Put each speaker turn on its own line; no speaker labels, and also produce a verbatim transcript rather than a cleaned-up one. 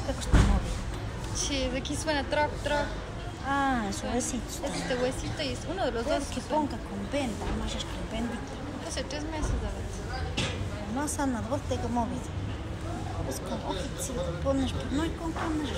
te cuesta móvil.
Sí, de aquí suena troc, troc.
Ah, es huesito.
Es este huesito y es uno de los dos.
Que ponga con venta, más es con bendita.
Hace tres meses, a ver.
Más sana, vos te móvil. Es como, oye, si te pones, pero no hay con poner.